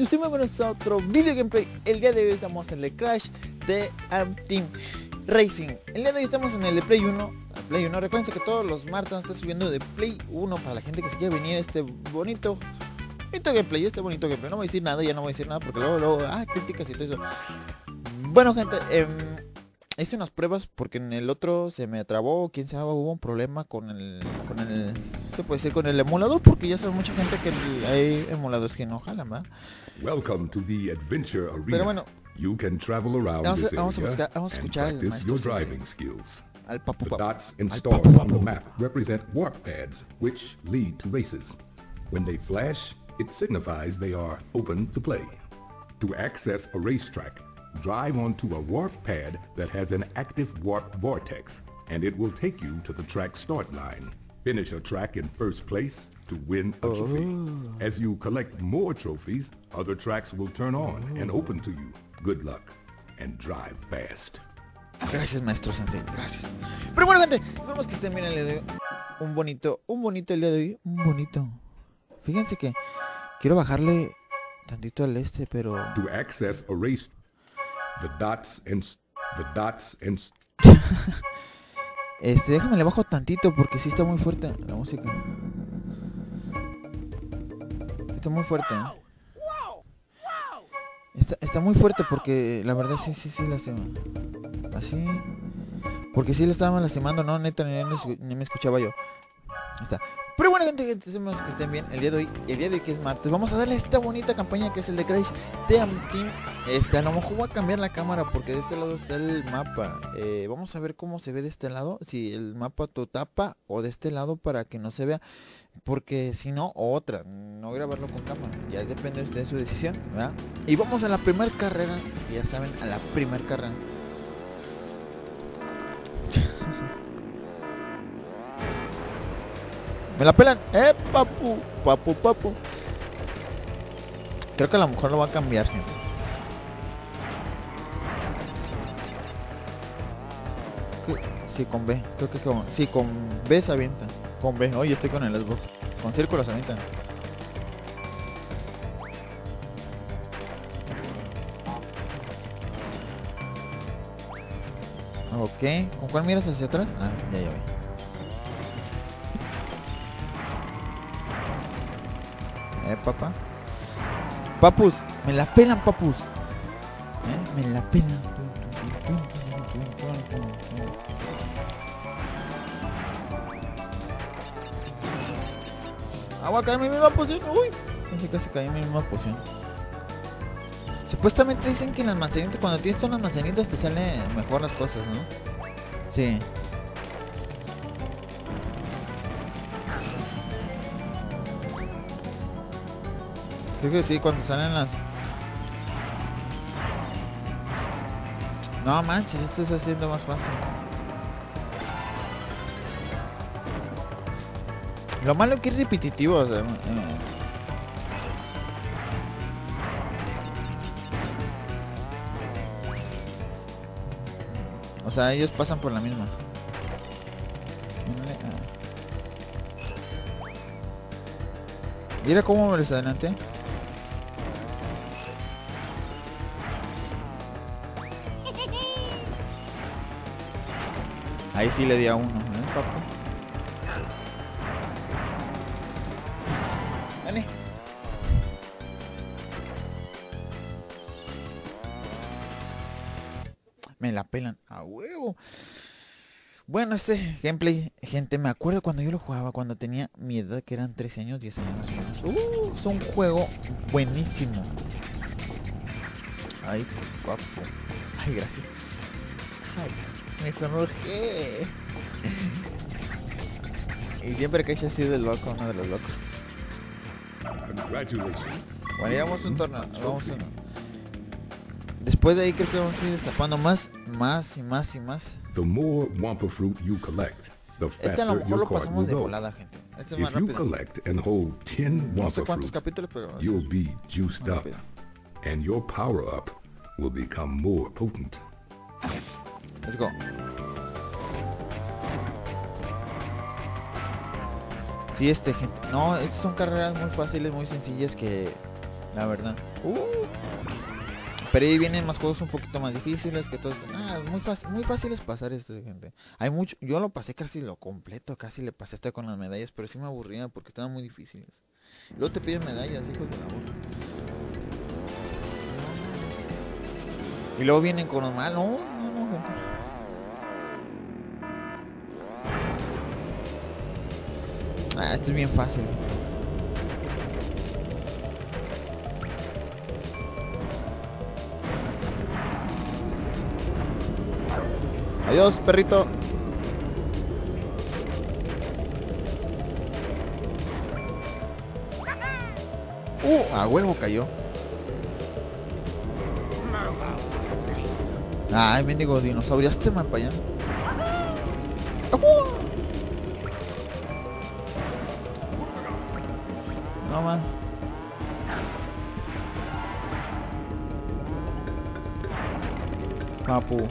y muy buenos a otro video gameplay. El día de hoy estamos en el Crash de Team Racing. El día de hoy estamos en el de Play 1. Recuerden que todos los martes estoy subiendo de Play 1 para la gente que se quiere venir a este bonito gameplay. No voy a decir nada, ya no voy a decir nada porque luego críticas y todo eso. Bueno, gente, hice unas pruebas porque en el otro se me trabó, quién sabe, hubo un problema con el se puede decir con el emulador, porque ya sabe mucha gente que hay emuladores que no jalan, ¿verdad? Welcome to the adventure arena. Pero bueno, you can travel around vamos this area a escuchar and al practice maestro your Sensei. driving skills. Al papu The papu. dots Al installed papu on the papu. map represent warp pads which lead to races. When they flash, it signifies they are open to play. To access a racetrack, drive onto a warp pad that has an active warp vortex, and it will take you to the track start line. Finish a track in first place to win a trophy. As you collect more trophies, other tracks will turn on and open to you. Good luck, and drive fast. Gracias, maestro Sensei, gracias. Pero bueno, gente, vemos que estén bien el día de hoy. Un bonito el día de hoy. Un bonito. Fíjense que quiero bajarle tantito al pero... To access a race, the dots and déjame le bajo tantito porque sí está muy fuerte la música. Está muy fuerte, Está muy fuerte porque la verdad sí lastima. Así. Porque sí le estaban lastimando, no, neta, ni me escuchaba yo. Ahí está. Pero bueno, gente, esperemos que estén bien. El día de hoy que es martes, vamos a darle esta bonita campaña que es el de Crash Team. A lo mejor voy a cambiar la cámara porque de este lado está el mapa. Vamos a ver cómo se ve de este lado, si el mapa te tapa o de este lado para que no se vea. Porque si no, otra, no grabarlo con cámara. Ya depende de su decisión, ¿verdad? Y vamos a la primera carrera, ya saben, a la primera carrera. Me la pelan, papu. Creo que a lo mejor lo va a cambiar, gente. Sí, con B. Creo que sí, con B se avientan. Con B, oye, estoy con el Xbox. Con círculos se avientan. Ok, ¿con cuál miras hacia atrás? Ah, ya vi. Papá. Papus, me la pelan, papus. Me la pelan. Voy a caer en mi misma posición. Uy, casi caí en mi misma posición. Supuestamente dicen que en las manzanitas, cuando tienes todas las manzanitas te salen mejor las cosas, ¿no? Sí. Creo que sí, cuando salen las... No manches, esto está haciendo más fácil. Lo malo que es repetitivo, o sea, o sea, ellos pasan por la misma. Mira cómo me les adelanté. Ahí sí le di a uno, papu. Dale. Me la pelan a huevo. Bueno, este gameplay, gente, me acuerdo cuando yo lo jugaba, cuando tenía mi edad, que eran 13 años, 10 años más o menos. Es un juego buenísimo. Ay, papu. Ay, gracias. Ay, me sonrojé. Y siempre que haya sido el loco, uno de los locos. Bueno, llevamos un torneo, vamos uno. Después de ahí creo que vamos a ir destapando más. The more Wumpa fruit you collect, the Este a lo faster mejor your lo cart pasamos will de go. volada, gente. Este es más If you rápido. collect and hold 10 No sé Wumpa cuántos fruit, capítulos, pero you'll be juiced más up, rápido. and your power up will become more potent. Let's go. Sí, gente. No, estas son carreras muy fáciles, muy sencillas que la verdad. Pero ahí vienen más juegos un poquito más difíciles que todo esto. Muy fácil es pasar esto, gente. Hay mucho, yo lo pasé casi lo completo, casi le pasé hasta con las medallas, pero sí me aburría porque estaban muy difíciles. Luego te piden medallas, hijos de la boca. Y luego vienen con los malos. No, gente. Esto es bien fácil. Adiós, perrito. A huevo cayó. Ay, mendigo dinosaurio, este mapa ya. No más. Papu.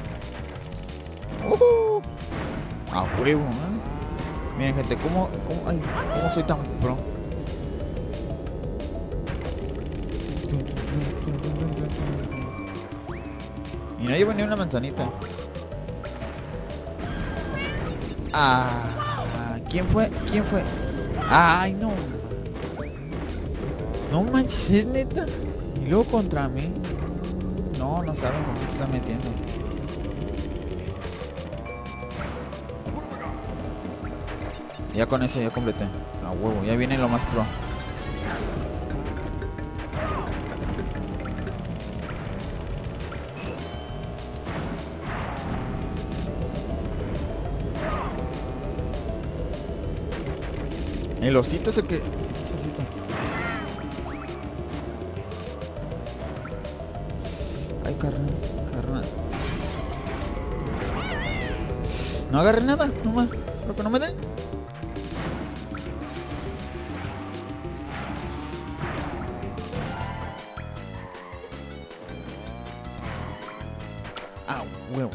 A huevo, Miren, gente, ¿cómo soy tan pro? Y no llevo ni una manzanita. ¿Quién fue? Ay, no. No manches, es neta. Y luego contra mí. No saben con qué se está metiendo. Ya con eso ya completé. A huevo, ya viene lo más pro. El osito es el que... Ay, carnal. No agarré nada, nomás. Espero que no me den. Huevo.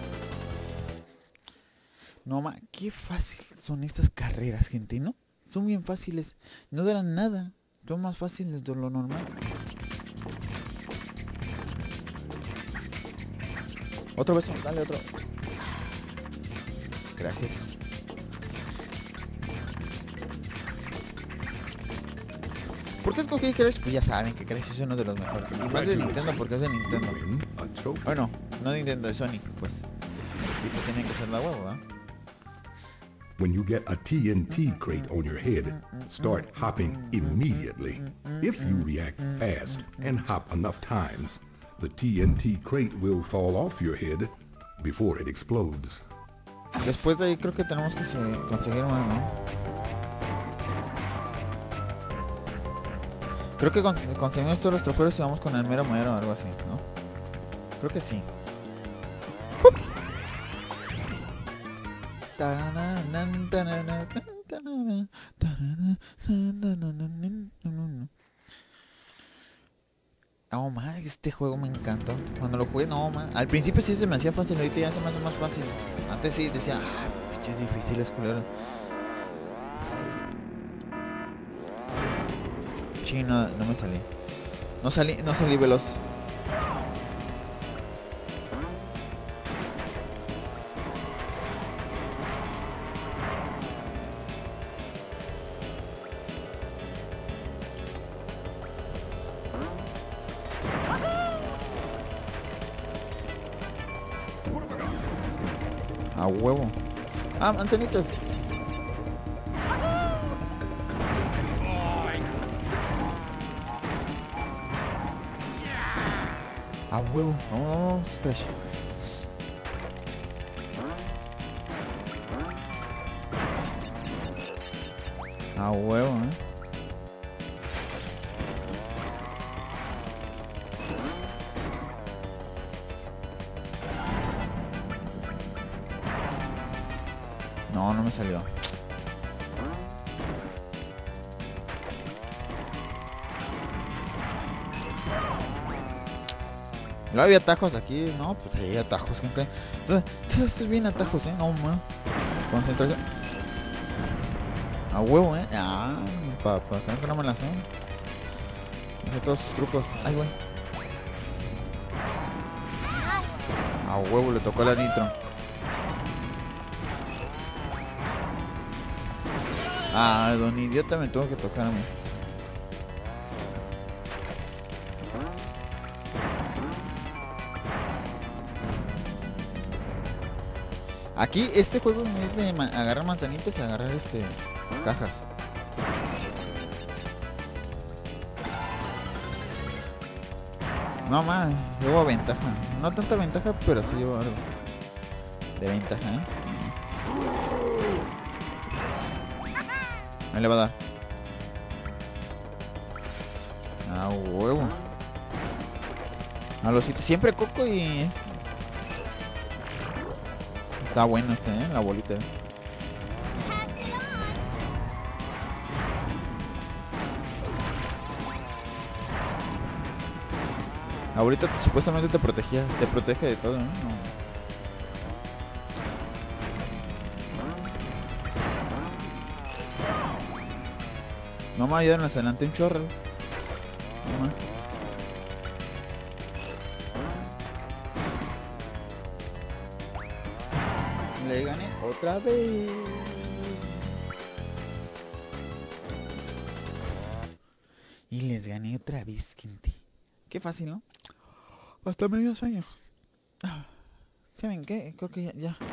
No ma, qué fácil son estas carreras, gente, ¿no? Son bien fáciles, no darán nada. Son más fáciles de lo normal. Otro beso, dale otro. Gracias. ¿Por qué escogí Crash? Pues ya saben que Crash es uno de los mejores. Y más de Nintendo porque es de Nintendo. Bueno, no de Nintendo, de Sony, pues. Y pues tienen que ser la huevo, ¿eh? When you get a TNT crate on your head, start hopping immediately. If you react fast and hop enough times, the TNT crate will fall off your head before it explodes. Después de ahí creo que tenemos que conseguir más, ¿no? Creo que conseguimos todos los trofeos y vamos con el mero o algo así, ¿no? Creo que sí. Oh, man, este juego me encantó. Cuando lo jugué, no, man. Al principio sí se me hacía fácil, ahorita ya se me hace más fácil. Antes sí decía, pinches difíciles, culeros. Chino, no me salí. No salí veloz. A huevo. Manzanitas. A huevo. Vamos, Crash. A huevo, No me salió. No había atajos aquí, no, pues ahí hay atajos, gente. Entonces, esto es bien atajos, no, man. Concentración. A huevo, para que no me la sé. Hace todos sus trucos. Ay, güey. A huevo le tocó la nitro. Ah, don idiota me tuvo que tocar a mí. Aquí este juego es de agarrar manzanitas y agarrar cajas. No más, llevo ventaja. No tanta ventaja, pero sí llevo algo de ventaja, ¿eh? Ahí le va a dar. Ah, huevo. A los sitios. Siempre coco y... Está bueno la bolita. La bolita supuestamente te protegía. Te protege de todo, ¿no? No me ayudan más adelante un chorro. No más. Le gané otra vez. Y les gané otra vez, gente. Qué fácil, ¿no? Hasta medio sueño. ¿Saben qué? Creo que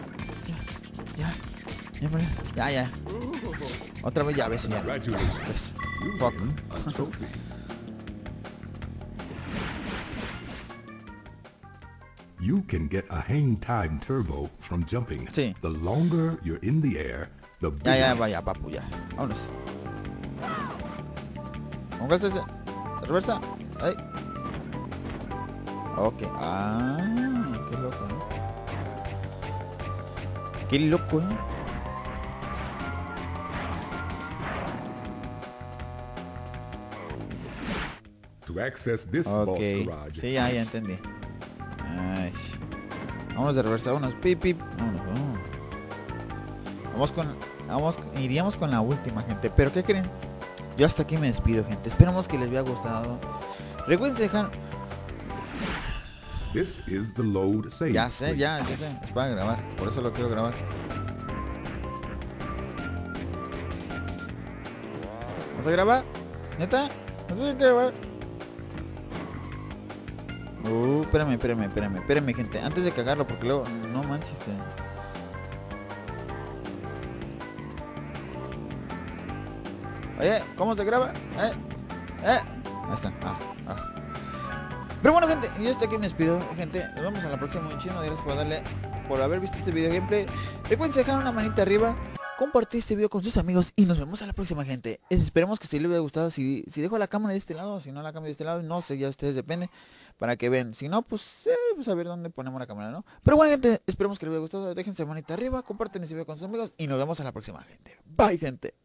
ya. Otra vez ya, ves, ya. ¿Ves? Fuck. You can get a hang time turbo from jumping. Sí. The longer you're in the air, the bigger... Ya, vaya, papu, ya. Vámonos. Póngase ese. Reversa. Ahí. Ok. Ah, qué loco, Qué loco, To access this boss garage. Sí, ya entendí. Ay. Vamos de reversa, vámonos. Pip, pip. Vámonos. Iríamos con la última, gente. Pero ¿qué creen? Yo hasta aquí me despido, gente. Esperamos que les haya gustado. Recuerden dejar... This is the load save. Ya sé. Es para grabar. Por eso lo quiero grabar. ¿Vas a grabar? ¿Neta? ¿No sé qué grabar? Espérame, gente. Antes de cagarlo, porque luego... No manches. Oye, ¿cómo se graba? Ahí está. Pero bueno, gente, yo hasta aquí me despido, gente. Nos vemos en la próxima. Muchísimas gracias por haber visto este video gameplay. Recuerden dejar una manita arriba, compartir este video con sus amigos y nos vemos a la próxima, gente. Esperemos que si les haya gustado. Si dejo la cámara de este lado, si no la cambio de este lado, no sé, ya ustedes depende, para que vean. Si no, pues a ver dónde ponemos la cámara, ¿no? Pero bueno, gente, esperemos que les haya gustado. Déjense manita arriba, comparten este video con sus amigos y nos vemos a la próxima, gente. Bye, gente.